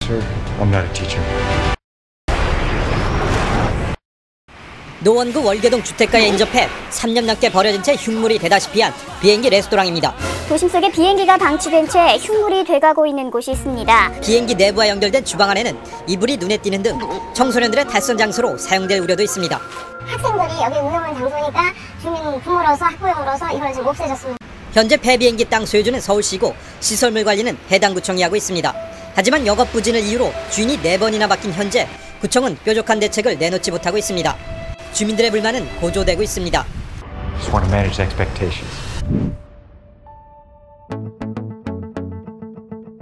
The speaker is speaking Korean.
Sir, I'm not a teacher. 노원구 월계동 주택가에 인접해 3년 넘게 버려진 채 흉물이 되다시피 한 비행기 레스토랑입니다. 도심 속에 비행기가 방치된 채 흉물이 돼가고 있는 곳이 있습니다. 비행기 내부와 연결된 주방 안에는 이불이 눈에 띄는 등 청소년들의 탈선 장소로 사용될 우려도 있습니다. 학생들이 여기 운영하는 장소니까 주민 부모로서 학부형으로서 이걸 좀 없애줬습니다. 현재 폐비행기 땅 소유주는 서울시고 시설물 관리는 해당 구청이 하고 있습니다. 하지만 영업 부진을 이유로 주인이 4번이나 바뀐 현재 구청은 뾰족한 대책을 내놓지 못하고 있습니다. 주민들의 불만은 고조되고 있습니다. Just want to manage expectations.